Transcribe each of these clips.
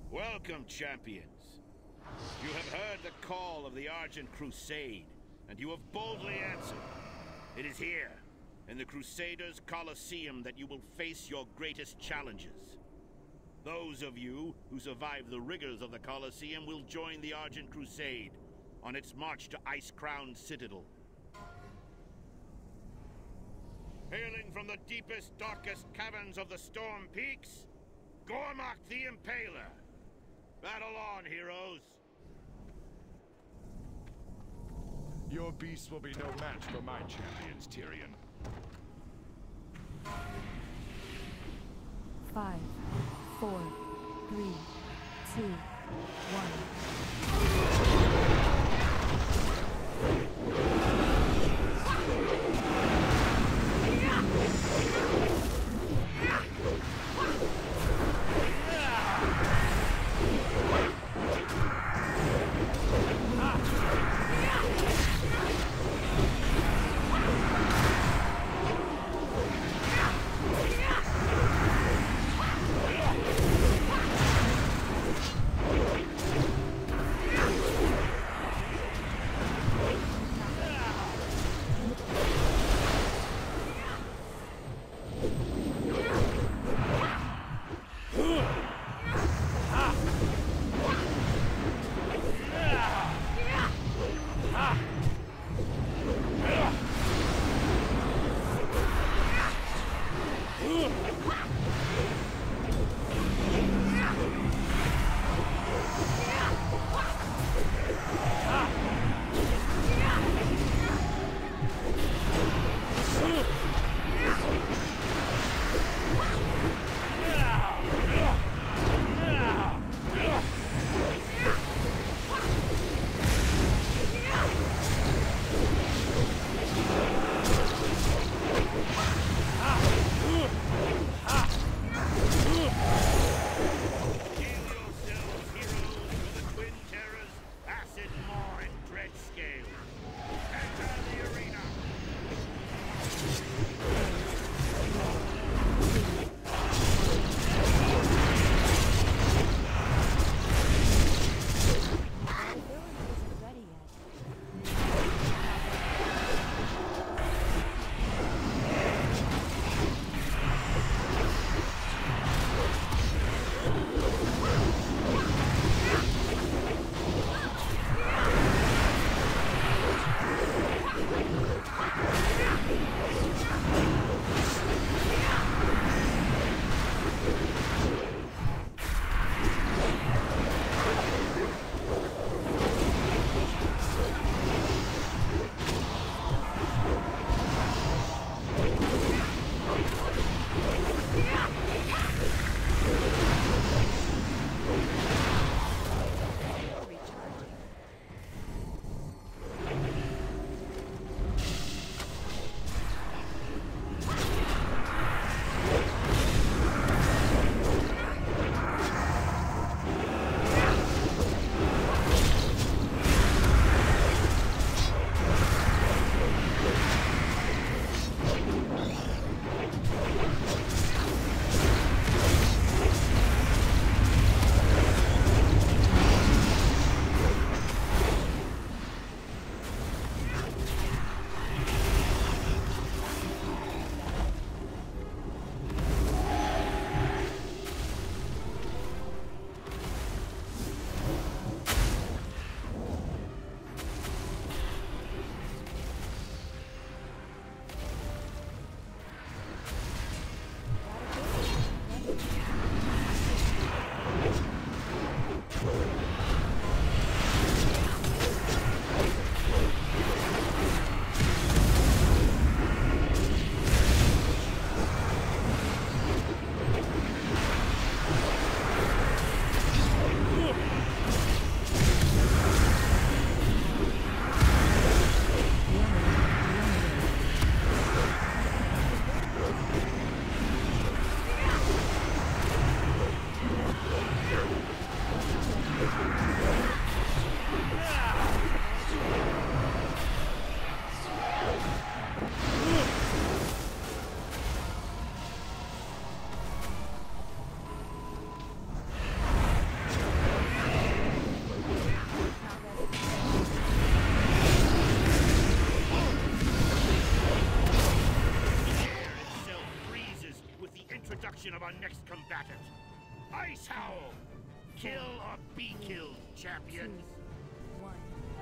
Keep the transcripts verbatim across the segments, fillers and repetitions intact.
Welcome, champions. You have heard the call of the Argent Crusade, and you have boldly answered. It is here, in the Crusaders' Colosseum, that you will face your greatest challenges. Those of you who survive the rigors of the Colosseum will join the Argent Crusade on its march to Ice-Crowned Citadel. Hailing from the deepest, darkest caverns of the Storm Peaks, Gormak the Impaler. Battle on, heroes! Your beasts will be no match for my champions, Tyrion. Five, four, three, two, one. selection of our next combatant. Ice Howl! Kill or be killed, champions! One.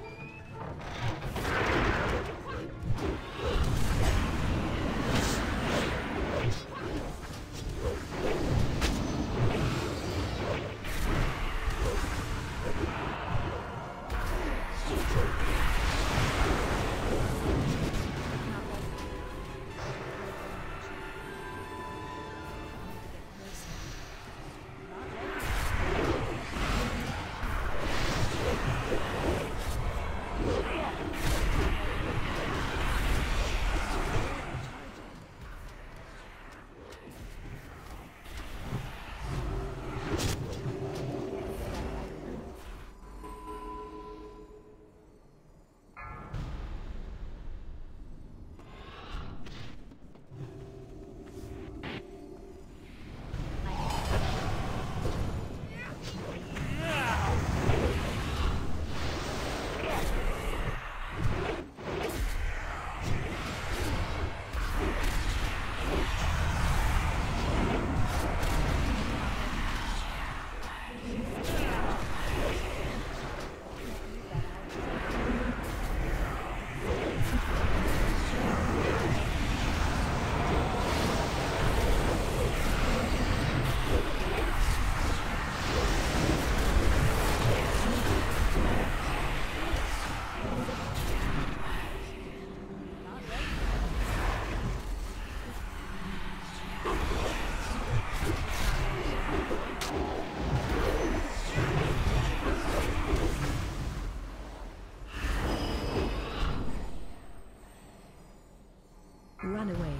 Runaway.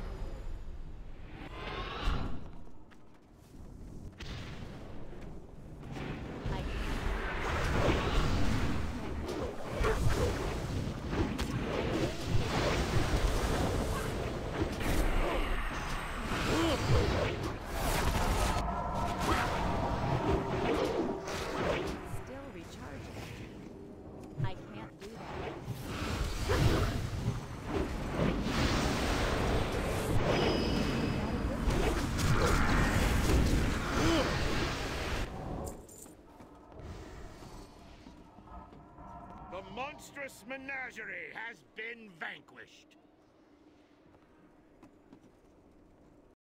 Still recharging. I can't do that. The monstrous menagerie has been vanquished.